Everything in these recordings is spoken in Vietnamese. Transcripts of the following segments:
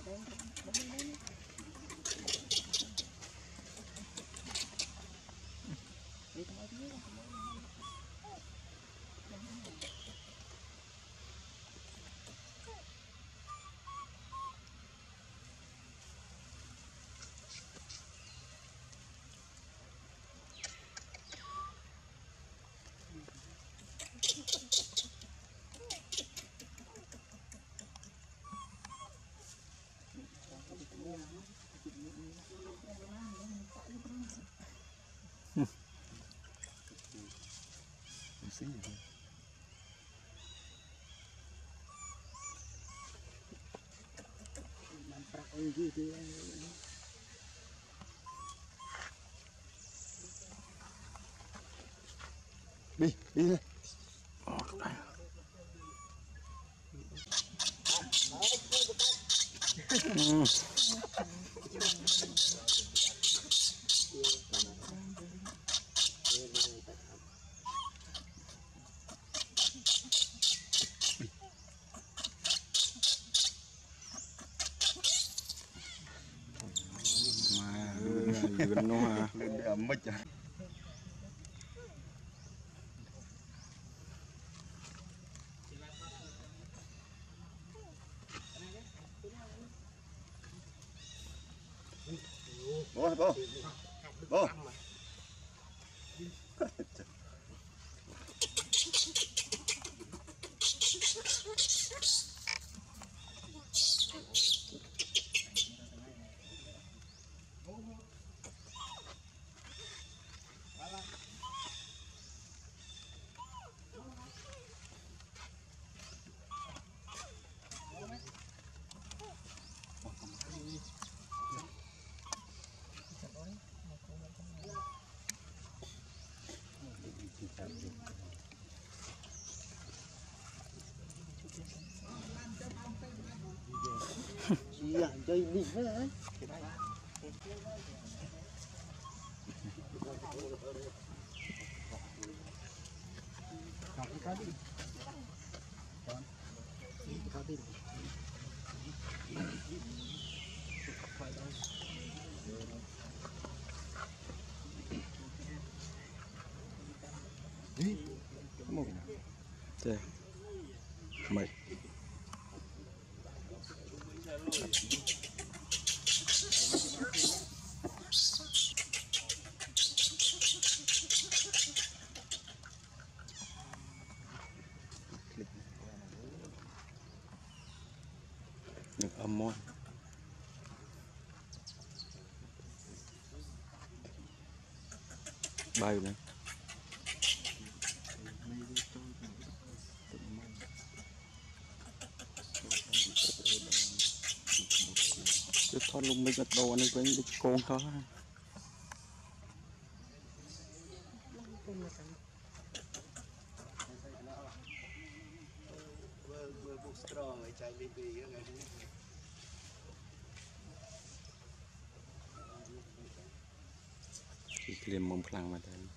đi đi gần nó à mất rồi. Bố bố bố chị à chơi đi thế đấy. Đi, một thế mày được âm môi bay này cứ thoát luôn mấy cái đồ này với những con thôi liềm mông phẳng mà thôi.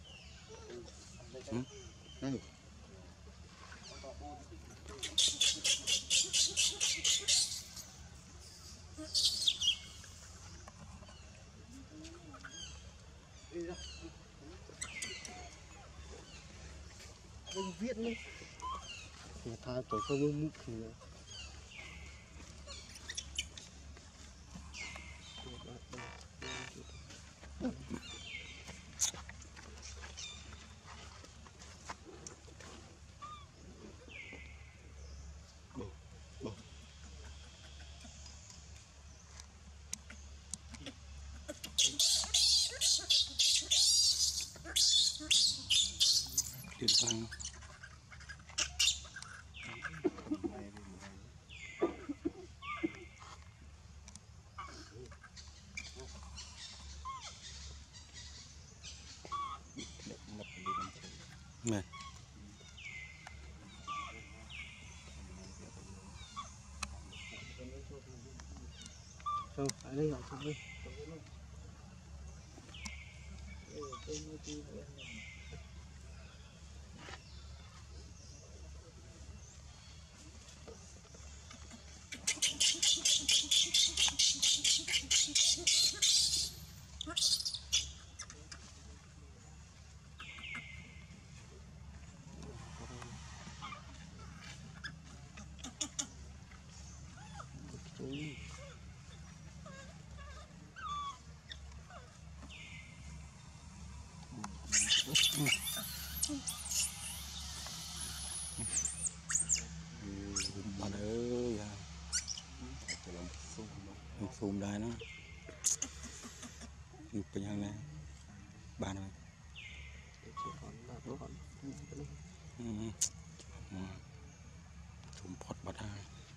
Đừng viết nữa. Người ta tổ có vương mục nữa. Liềm phẳng này Rồi, ở đây họ chụp đi. bạn ơi phùm đây nó bình hàng này bạn ơi phùm phọt bật ha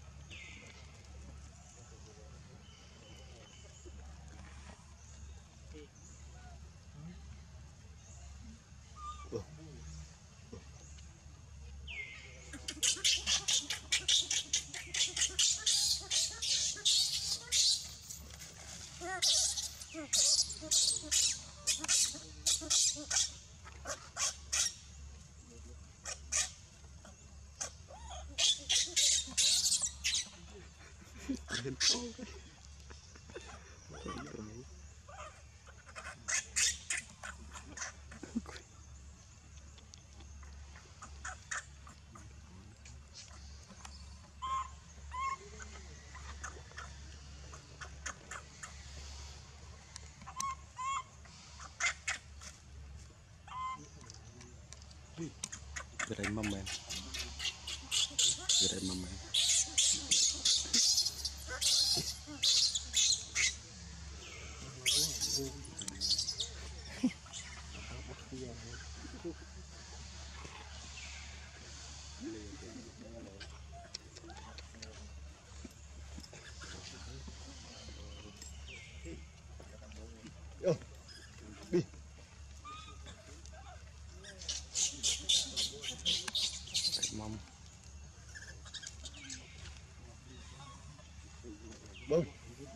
giờ đây mâm em giờ đây mâm em đi mâm bông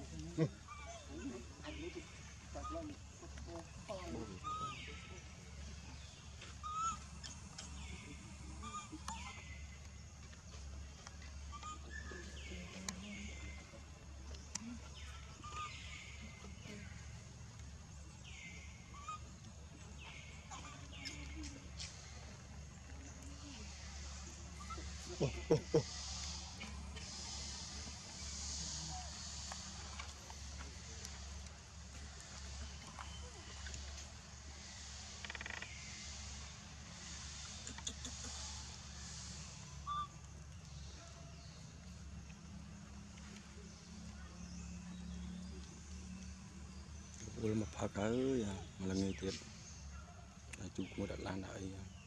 ôi mà phá cái mà là nghề tiệt chú cũng đã lan lại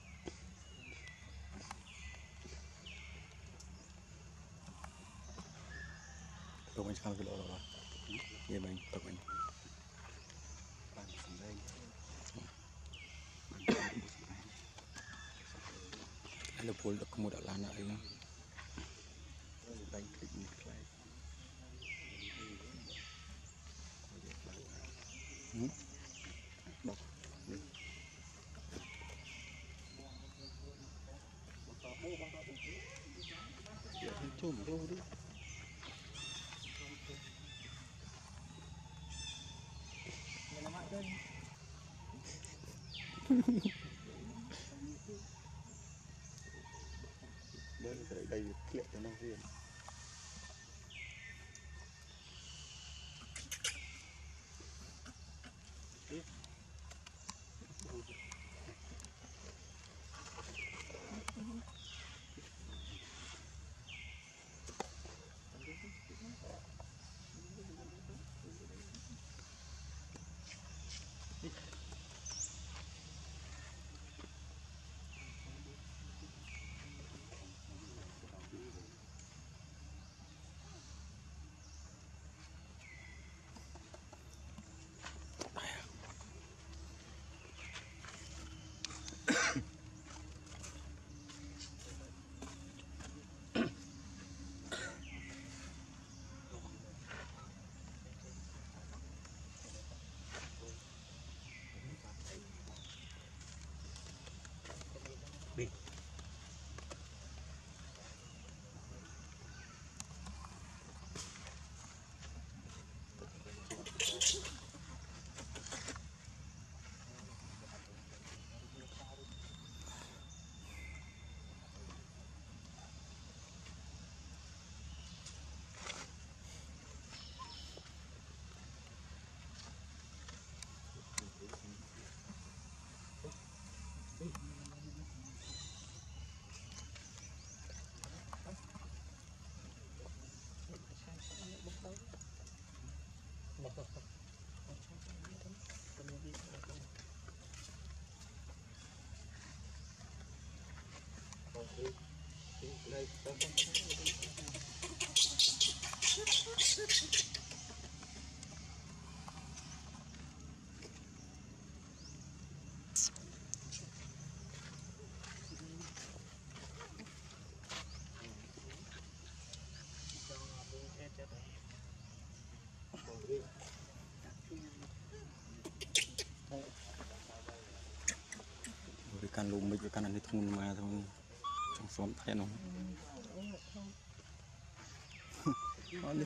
tụi mình sao cái đó rồi nghe mình tụi mình anh là phun được cũng đã lan lại chôm vô đi đây đây kiện cho nó viên với can lùm với can ăn đi thùng mà thôi trong xóm thay nó đi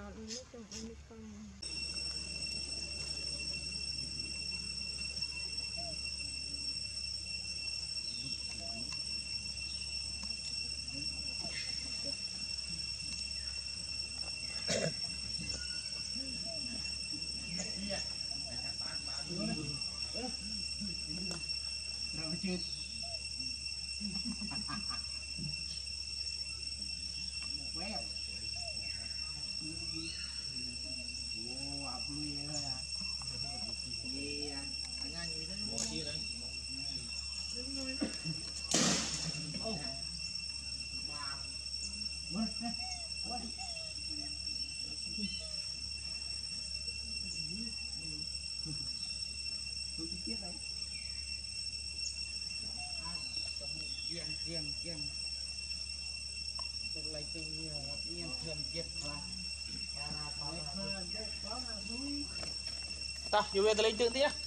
ta vô về lên trường tí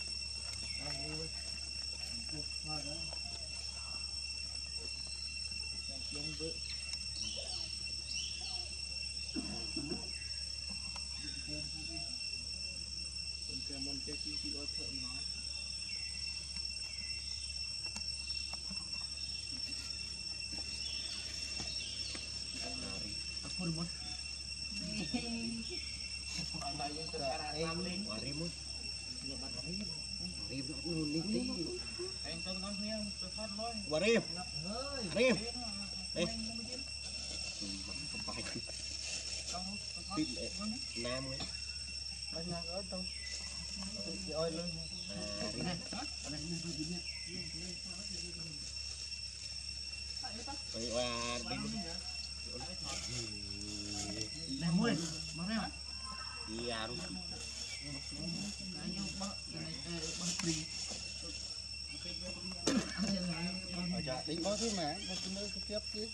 Đánh bao thứ mà, một cái nơi tiếp chứ.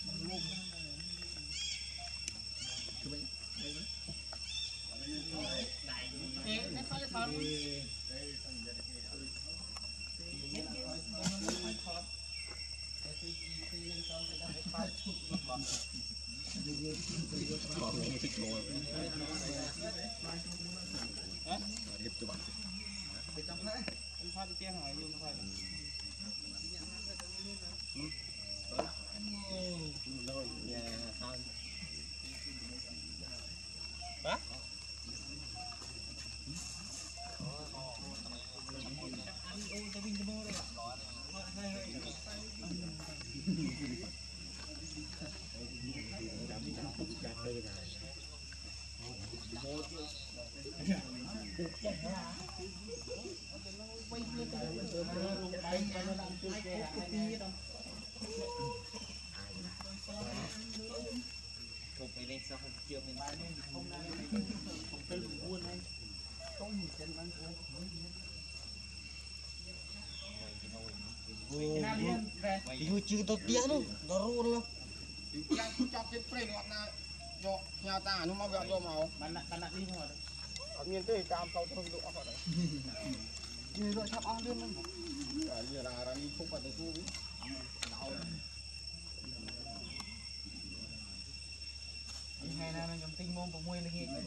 Yêu chưa tao tiếc đâu, tao ruột luôn. Chọc trên play ngọt là do nhà ta nó mau gạo do màu. Bạn đặt đi thôi. Ở miền Tây cam tàu thôi độ ở đấy. Như đội chắp ăn luôn. Ở giờ là đi không phải tới khu ấy. Ngày nào mình cầm tinh môn của môi là nghe.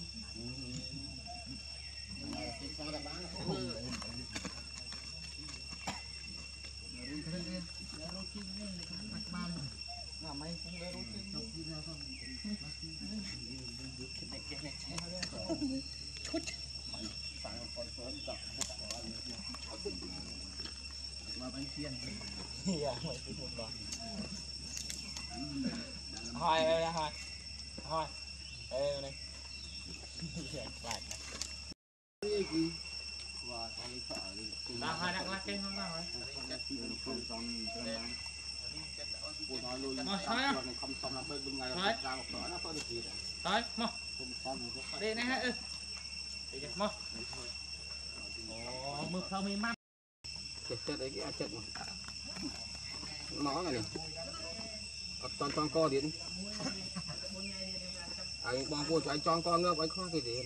Mày cũng đỡ rút mà bánh chiên dạ mày cứ một đoạn thôi thôi thôi ê này lại hai đang lắc cái không nào buồn nói lui không xong làm bên ngày ra một cỡ nó có được gì đấy thôi mò không xong rồi đây này ha mò mực không mi mắt chết đấy cái chết mà nó này tròn co điện anh bong cua cho anh tròn co ngợp anh khó cái gì đó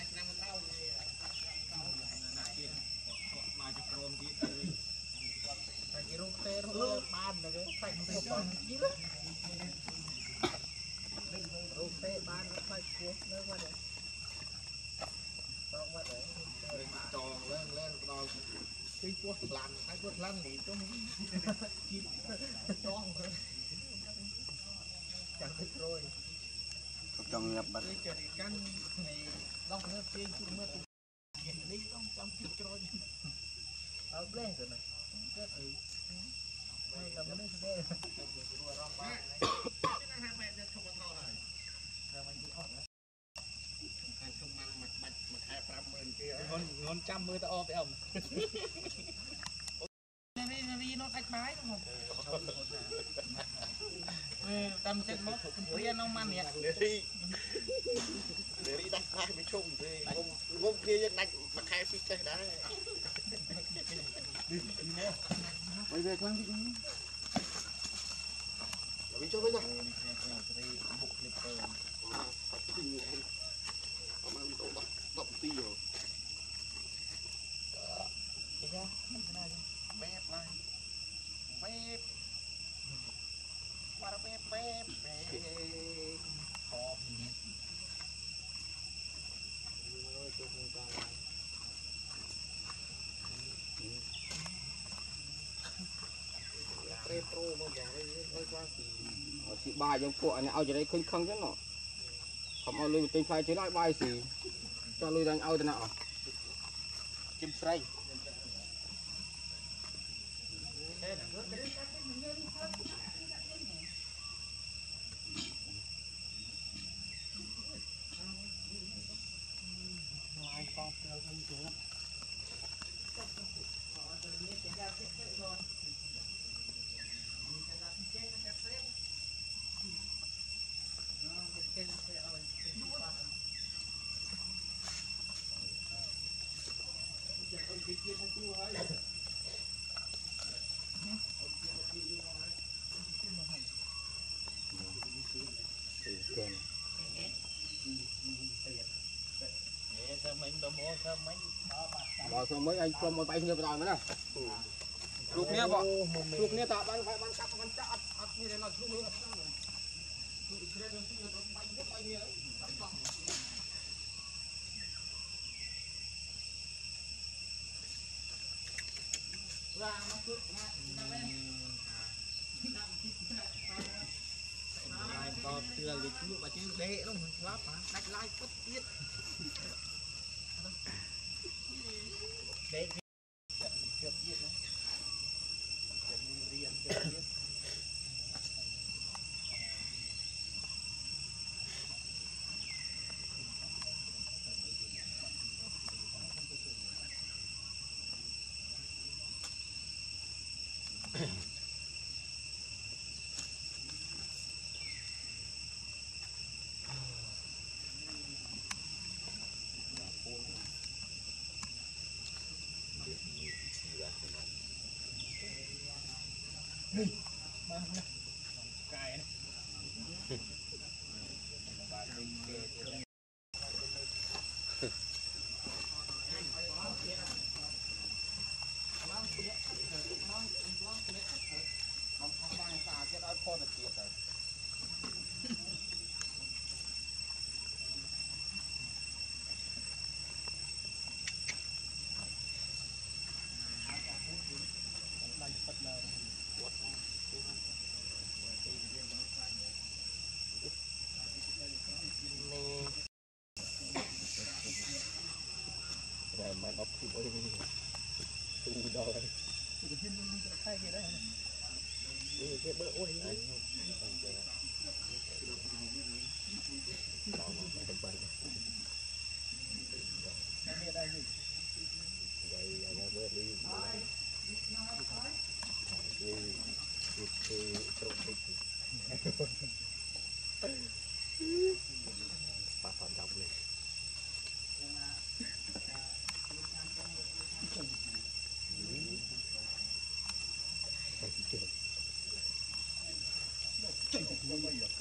cái cuốc lăn cái cuốc lăn thì trong chim tròn rồi chẳng thích rồi trong nhập bật chơi đi cắn này long nó chơi chung mưa tụ đi long trong chim trôi ở đây rồi này cái này cầm nó lên đây ngon trăm mươi tao ôm phải không? Này nó tách bái đúng không? Cầm trên móc riêng ông ăn nhỉ? để đi đánh hai mươi chung thì ngông kia đánh mà khai xích cái đấy bây giờ quăng đi đi cho bây giờ động ti rồi bếp lại bếp qua bếp bếp hòm retro mà bỏ đây qua thì bài trong cuộn này ao giờ đây khinh khăng chứ nó không ao lui tên phai chứ nói bài gì cho lui đang ao thế nào chim say bỏ xong mấy anh cho một tay nhiều rồi mới nào lúc nia bỏ lúc nia tạo ban cắt ban chặt như thế nào lúc nữa có tưa cái chú bà chứ đế nó lắp hả đánh lai bất tiết đế chuyện gì nữa chuyện riêng chuyện biết cài này mà đọc thì bơi tu đâu đây cái bơ ôi đấy vậy bà thọ chọc này Chạy